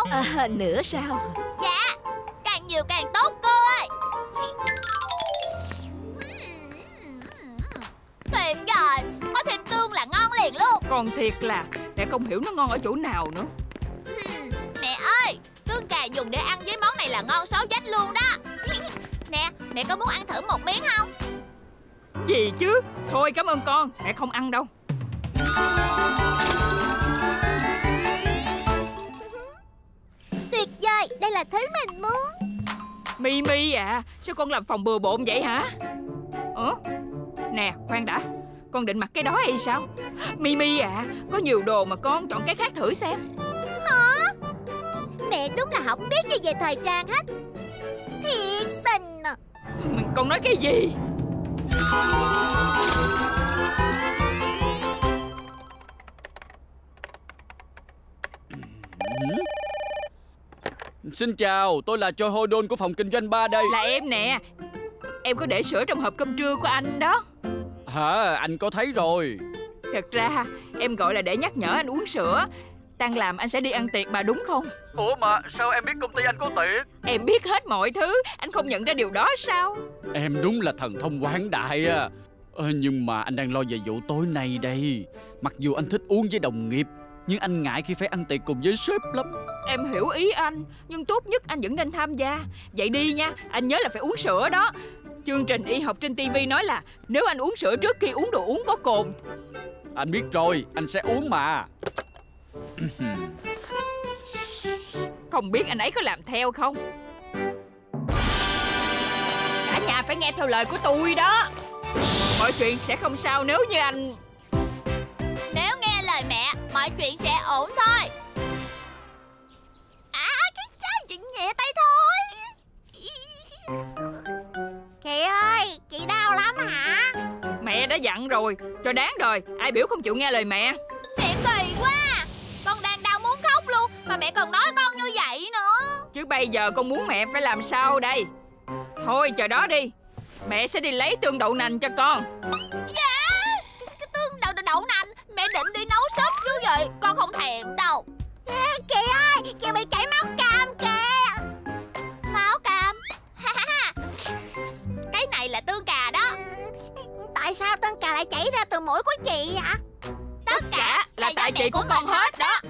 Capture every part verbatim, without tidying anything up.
À, nữa sao? Dạ, càng nhiều càng tốt cô ơi. Tuyệt vời, có thêm tương là ngon liền luôn. Còn thiệt là mẹ không hiểu nó ngon ở chỗ nào nữa. Hmm, mẹ ơi, tương cà dùng để ăn với món này là ngon xấu chết luôn đó. Nè, mẹ có muốn ăn thử một miếng không? Gì chứ? Thôi cảm ơn con, mẹ không ăn đâu. Tuyệt vời, đây là thứ mình muốn. Mimi à, sao con làm phòng bừa bộn vậy hả? Ủa? Nè, khoan đã, con định mặc cái đó hay sao? Mimi à, có nhiều đồ mà con chọn cái khác thử xem. Hả? Mẹ đúng là không biết gì về thời trang hết. Thiệt tình à. Con nói cái gì? Xin chào, tôi là Choi Ho Don của phòng kinh doanh ba đây. Là em nè. Em có để sữa trong hộp cơm trưa của anh đó. Hả, anh có thấy rồi. Thật ra em gọi là để nhắc nhở anh uống sữa. Tan làm anh sẽ đi ăn tiệc mà đúng không? Ủa mà sao em biết công ty anh có tiệc? Em biết hết mọi thứ. Anh không nhận ra điều đó sao? Em đúng là thần thông quảng đại à. ờ, Nhưng mà anh đang lo về vụ tối nay đây. Mặc dù anh thích uống với đồng nghiệp, nhưng anh ngại khi phải ăn tiệc cùng với sếp lắm. Em hiểu ý anh, nhưng tốt nhất anh vẫn nên tham gia. Vậy đi nha, anh nhớ là phải uống sữa đó. Chương trình y học trên tivi nói là nếu anh uống sữa trước khi uống đồ uống có cồn. Anh biết rồi, anh sẽ uống mà. Không biết anh ấy có làm theo không? Cả nhà phải nghe theo lời của tôi đó. Mọi chuyện sẽ không sao nếu như anh... Nếu nghe lời mẹ, mọi chuyện sẽ ổn thôi. À, cái sao chị nhẹ tay thôi. Chị ơi, chị đau lắm hả? Mẹ đã dặn rồi, cho đáng đời. Ai biểu không chịu nghe lời mẹ. Mẹ kỳ quá. Con đang đau muốn khóc luôn, mà mẹ còn nói con như vậy nữa. Chứ bây giờ con muốn mẹ phải làm sao đây? Thôi chờ đó đi. Mẹ sẽ đi lấy tương đậu nành cho con. Dạ, cái, cái tương đậu đậu nành. Mẹ định đi nấu súp chứ vậy. Con không thèm đâu. À, chị ơi, chị bị chảy máu cam kìa. Máu cam? Cái này là tương cà đó. Tại sao tương cà lại chảy ra từ mũi của chị vậy? Tất cả là, là tại chị của, của con hết đó.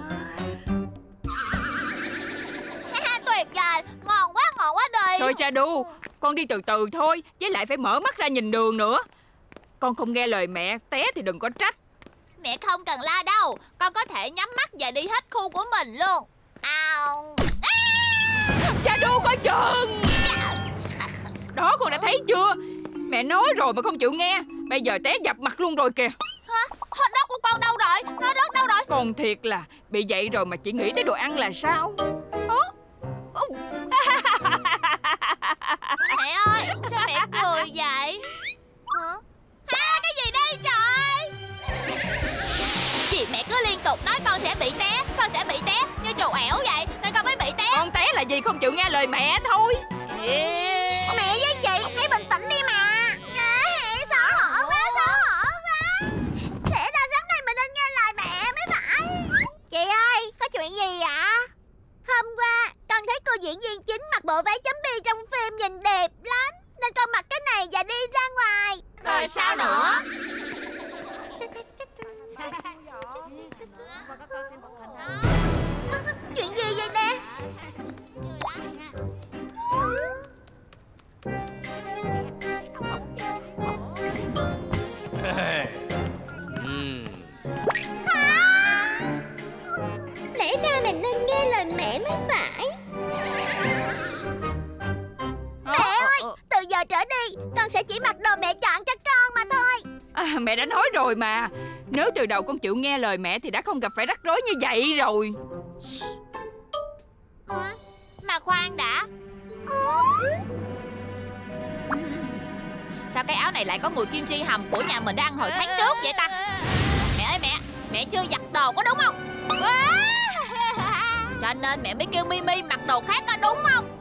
Tuyệt vời, ngon quá ngon quá đi. Thôi Chadu, con đi từ từ thôi. Với lại phải mở mắt ra nhìn đường nữa. Con không nghe lời mẹ, té thì đừng có trách. Mẹ không cần la đâu. Con có thể nhắm mắt và đi hết khu của mình luôn. Ao. À! Chadu có chừng. Đó con đã thấy chưa? Mẹ nói rồi mà không chịu nghe. Bây giờ té dập mặt luôn rồi kìa. Hả? Hết đất của con đâu rồi? Hết đất đâu rồi? Còn thiệt là bị vậy rồi mà chỉ nghĩ tới đồ ăn là sao? Mẹ ơi, sao mẹ cười vậy? Hả? Ha, cái gì đây trời? Chị mẹ cứ liên tục nói con sẽ bị té, con sẽ bị té như trù ẻo vậy, nên con mới bị té. Con té là gì không chịu nghe lời mẹ thôi. Mẹ với chị hãy bình tĩnh đi mà. À, sợ hổ quá, sợ hổ quá. Lẽ ra sáng nay mình nên nghe lời mẹ mới phải. Chị ơi, có chuyện gì ạ? Hôm qua con thấy cô diễn viên chính mặc bộ váy chấm bi trong phim nhìn đẹp lắm, nên con mặc cái này và đi ra ngoài. Rồi sao nữa? Chuyện gì vậy nè? Lẽ ra mình nên nghe lời mẹ mới phải. Mẹ ơi, từ giờ trở đi con sẽ chỉ mặc đồ mẹ chọn cho con mà thôi. À, mẹ đã nói rồi mà. Nếu từ đầu con chịu nghe lời mẹ thì đã không gặp phải rắc rối như vậy rồi. Ừ, mà khoan đã. Sao cái áo này lại có mùi kim chi hầm của nhà mình đã ăn hồi tháng trước vậy ta? Mẹ ơi mẹ, mẹ chưa giặt đồ có đúng không? Cho nên mẹ mới kêu Mimi mặc đồ khác có đúng không?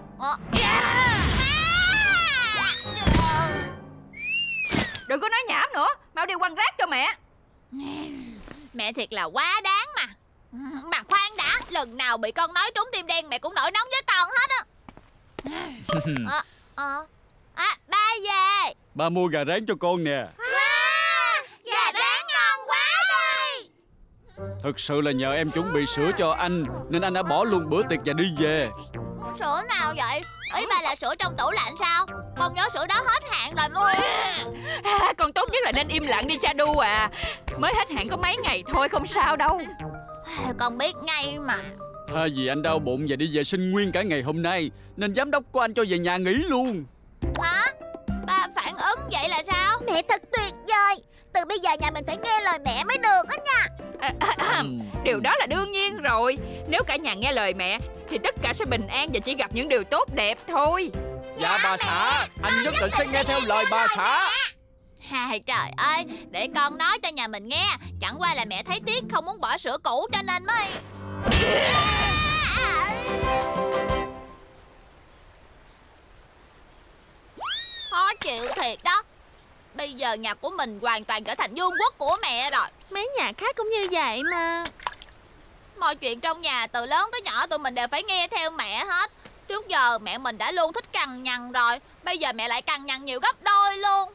Đừng có nói nhảm nữa, mau đi quăng rác cho mẹ. Mẹ thiệt là quá đáng mà. Mà khoan đã, Lần nào bị con nói trúng tim đen mẹ cũng nổi nóng với con hết á. à, à, à, ba về. Ba mua gà rán cho con nè. Wow, gà rán ngon quá đi. Thực sự là nhờ em chuẩn bị sữa cho anh nên anh đã bỏ luôn bữa tiệc và đi về. Sữa nào vậy? Ý ba là sữa trong tủ lạnh sao? Con nhớ sữa đó hết hạn rồi mua. À, con tốt nhất là nên im lặng đi Chadu à. Mới hết hạn có mấy ngày thôi, không sao đâu. Con biết ngay mà. À, vì anh đau bụng và đi vệ sinh nguyên cả ngày hôm nay nên giám đốc của anh cho về nhà nghỉ luôn. Hả? Ba phản ứng vậy là sao? Mẹ thật tuyệt vời. Từ bây giờ nhà mình phải nghe lời mẹ mới được đó nha. À, à, à, điều đó là đương nhiên rồi. Nếu cả nhà nghe lời mẹ thì tất cả sẽ bình an và chỉ gặp những điều tốt đẹp thôi. Dạ bà xã, anh nhất định sẽ nghe theo lời bà xã. Hai trời ơi, để con nói cho nhà mình nghe. Chẳng qua là mẹ thấy tiếc không muốn bỏ sữa cũ cho nên mới. Khó chịu thiệt đó. Bây giờ nhà của mình hoàn toàn trở thành vương quốc của mẹ rồi. Mấy nhà khác cũng như vậy mà. Mọi chuyện trong nhà từ lớn tới nhỏ tụi mình đều phải nghe theo mẹ hết. Trước giờ mẹ mình đã luôn thích cằn nhằn rồi. Bây giờ mẹ lại cằn nhằn nhiều gấp đôi luôn.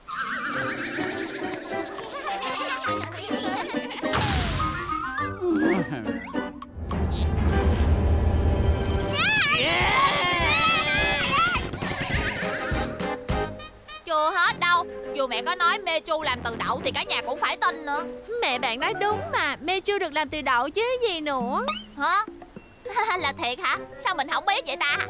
Chưa hết đâu. Dù mẹ có nói Mechu làm từ đậu thì cả nhà cũng phải tin nữa. Mẹ bạn nói đúng mà. Mechu được làm từ đậu chứ gì nữa. Hả? Là thiệt hả? Sao mình không biết vậy ta?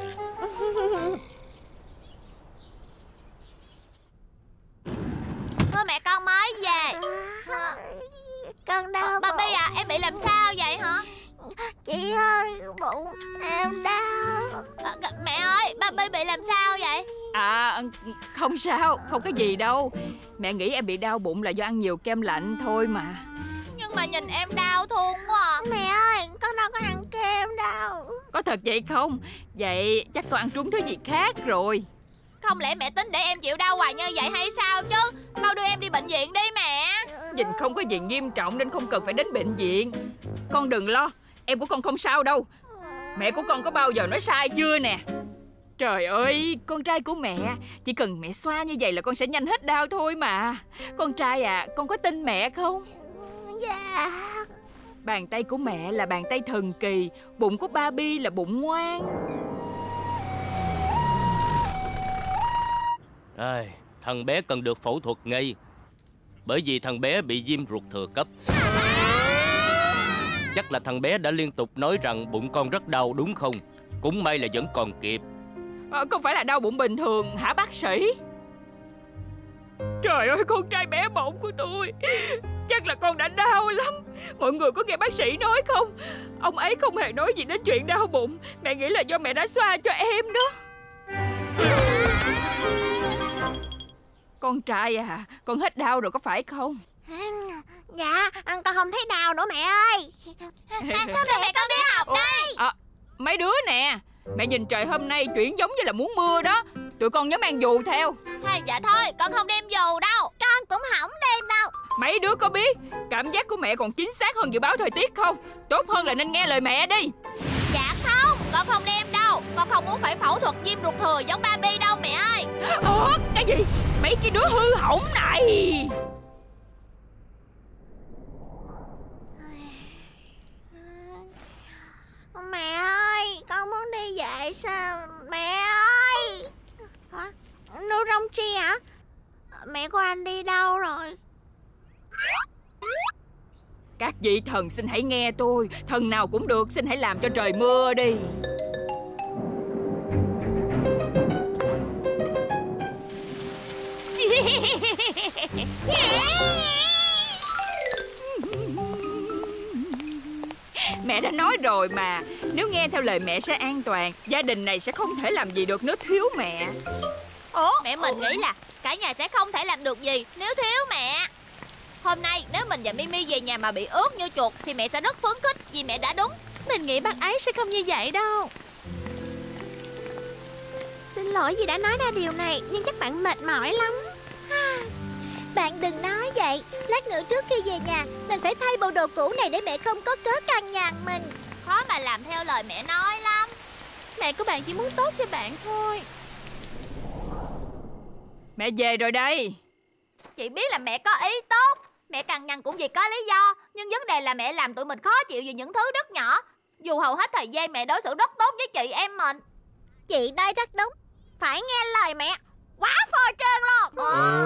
Thôi mẹ con mới về. Con đau Bà Bi à, em bị làm sao vậy hả? Chị ơi, bụng em đau. À, mẹ ơi, bà Bi bị làm sao vậy? À, không sao, không có gì đâu. Mẹ nghĩ em bị đau bụng là do ăn nhiều kem lạnh thôi mà. Nhưng mà nhìn em đau thương quá à. Mẹ ơi, con đâu có ăn kem đâu. Có thật vậy không? Vậy chắc con ăn trúng thứ gì khác rồi. Không lẽ mẹ tính để em chịu đau hoài như vậy hay sao chứ? Mau đưa em đi bệnh viện đi mẹ. Nhìn không có gì nghiêm trọng nên không cần phải đến bệnh viện. Con đừng lo, em của con không sao đâu. Mẹ của con có bao giờ nói sai chưa nè? Trời ơi, con trai của mẹ, chỉ cần mẹ xoa như vậy là con sẽ nhanh hết đau thôi mà. Con trai à, con có tin mẹ không? Dạ. Bàn tay của mẹ là bàn tay thần kỳ, bụng của Barbie là bụng ngoan. À, thằng bé cần được phẫu thuật ngay. Bởi vì thằng bé bị viêm ruột thừa cấp. Chắc là thằng bé đã liên tục nói rằng bụng con rất đau đúng không? Cũng may là vẫn còn kịp. À, không phải là đau bụng bình thường hả bác sĩ? Trời ơi, con trai bé bỏng của tôi. Chắc là con đã đau lắm. Mọi người có nghe bác sĩ nói không? Ông ấy không hề nói gì đến chuyện đau bụng. Mẹ nghĩ là do mẹ đã xoa cho em đó. Con trai à, con hết đau rồi có phải không? Dạ, con không thấy đau nữa mẹ ơi. Mẹ, mẹ con đi học đây. À, mấy đứa nè, mẹ nhìn trời hôm nay chuyển giống như là muốn mưa đó. Tụi con nhớ mang dù theo. À, dạ thôi, con không đem dù đâu. Con cũng không đem đâu. Mấy đứa có biết cảm giác của mẹ còn chính xác hơn dự báo thời tiết không? Tốt hơn là nên nghe lời mẹ đi. Dạ không, con không đem đâu. Con không muốn phải phẫu thuật viêm ruột thừa giống Barbie đâu mẹ ơi. Ủa, cái gì? Mấy cái đứa hư hỏng này. Mẹ ơi, con muốn đi về sao? Mẹ ơi. Hả? Nuronchi hả? Mẹ của anh đi đâu rồi? Các vị thần xin hãy nghe tôi. Thần nào cũng được, xin hãy làm cho trời mưa đi. Mẹ đã nói rồi mà, nếu nghe theo lời mẹ sẽ an toàn. Gia đình này sẽ không thể làm gì được nếu thiếu mẹ. Ủa? Mẹ mình nghĩ là cả nhà sẽ không thể làm được gì nếu thiếu mẹ. Hôm nay nếu mình và Mimi về nhà mà bị ướt như chuột thì mẹ sẽ rất phấn khích vì mẹ đã đúng. Mình nghĩ bác ấy sẽ không như vậy đâu. Xin lỗi vì đã nói ra điều này, nhưng chắc bạn mệt mỏi lắm. Bạn đừng nói vậy. Lát nữa trước khi về nhà mình phải thay bộ đồ cũ này để mẹ không có cớ cằn nhằn mình. khó mà làm theo lời mẹ nói lắm. Mẹ của bạn chỉ muốn tốt cho bạn thôi. Mẹ về rồi đây. Chị biết là mẹ có ý tốt, mẹ cằn nhằn cũng vì có lý do. Nhưng vấn đề là mẹ làm tụi mình khó chịu vì những thứ rất nhỏ. Dù hầu hết thời gian mẹ đối xử rất tốt với chị em mình. Chị đây rất đúng. Phải nghe lời mẹ. Quá phô trương luôn.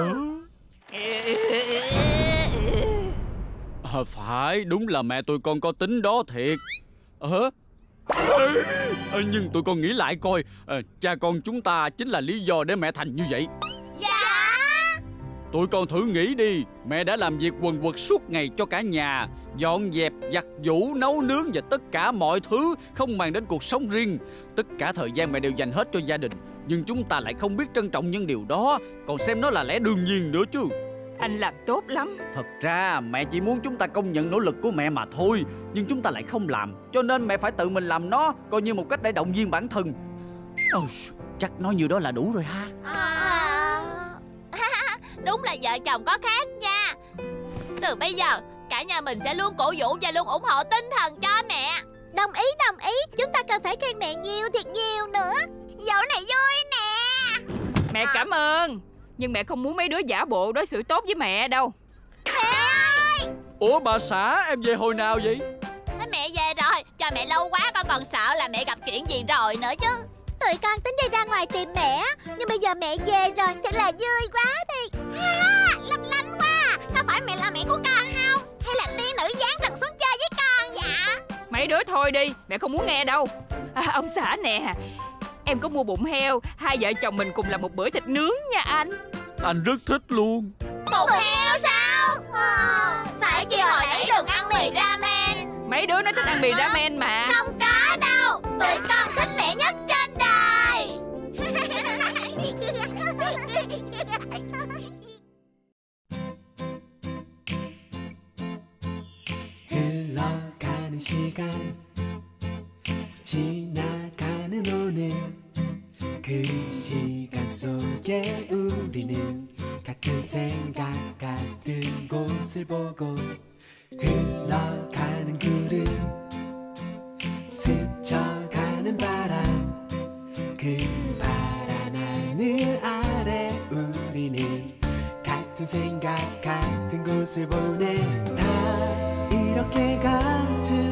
À, phải, đúng là mẹ tụi con có tính đó thiệt. Ờ à, nhưng tụi con nghĩ lại coi, à, cha con chúng ta chính là lý do để mẹ thành như vậy. Dạ. Tụi con thử nghĩ đi, mẹ đã làm việc quần quật suốt ngày cho cả nhà, dọn dẹp, giặt giũ, nấu nướng và tất cả mọi thứ, không màng đến cuộc sống riêng. Tất cả thời gian mẹ đều dành hết cho gia đình. Nhưng chúng ta lại không biết trân trọng những điều đó, còn xem nó là lẽ đương nhiên nữa chứ. Anh làm tốt lắm. Thật ra mẹ chỉ muốn chúng ta công nhận nỗ lực của mẹ mà thôi. Nhưng chúng ta lại không làm, cho nên mẹ phải tự mình làm nó, coi như một cách để động viên bản thân. Oh, chắc nói như đó là đủ rồi ha. À... Đúng là vợ chồng có khác nha. Từ bây giờ cả nhà mình sẽ luôn cổ vũ và luôn ủng hộ tinh thần cho mẹ. Đồng ý, đồng ý. Chúng ta cần phải khen mẹ nhiều thiệt nhiều nữa. Dạo này vui nè. Mẹ cảm ơn. Nhưng mẹ không muốn mấy đứa giả bộ đối xử tốt với mẹ đâu. Mẹ ơi. Ủa bà xã, em về hồi nào vậy? Thế mẹ về rồi. Cho mẹ lâu quá con còn sợ là mẹ gặp chuyện gì rồi nữa chứ. Tụi con tính đi ra ngoài tìm mẹ, nhưng bây giờ mẹ về rồi, thật là vui quá đi. À, lấp lánh quá. Có phải mẹ là mẹ của con không? Hay là tiên nữ giáng trần xuống chơi với con vậy? Mấy đứa thôi đi, mẹ không muốn nghe đâu. À, ông xã nè, em có mua bụng heo, hai vợ chồng mình cùng làm một bữa thịt nướng nha anh. Anh rất thích luôn. Bụng heo sao? À, phải chi hồi nãy đừng ăn mì ramen. Mấy đứa nó thích ăn mì ramen mà. Không có đâu, tụi con thích mẹ nhất trên đời. 흘러가는 시간 지나가는 오늘 그 시간 속에 우리는 같은 생각 같은 곳을 보고 흘러가는 구름 스쳐가는 바람 그 파란 하늘 아래 우리는 같은 생각 같은 곳을 보내 다 이렇게 같은